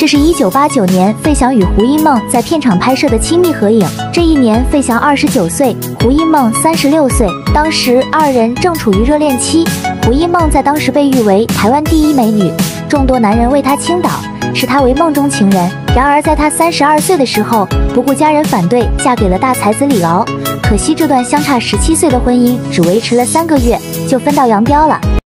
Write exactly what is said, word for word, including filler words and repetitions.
这是一九八九年费翔与胡因梦在片场拍摄的亲密合影。这一年，费翔二十九岁，胡因梦三十六岁，当时二人正处于热恋期。胡因梦在当时被誉为台湾第一美女，众多男人为她倾倒，视她为梦中情人。然而，在她三十二岁的时候，不顾家人反对，嫁给了大才子李敖。可惜这段相差十七岁的婚姻只维持了三个月，就分道扬镳了。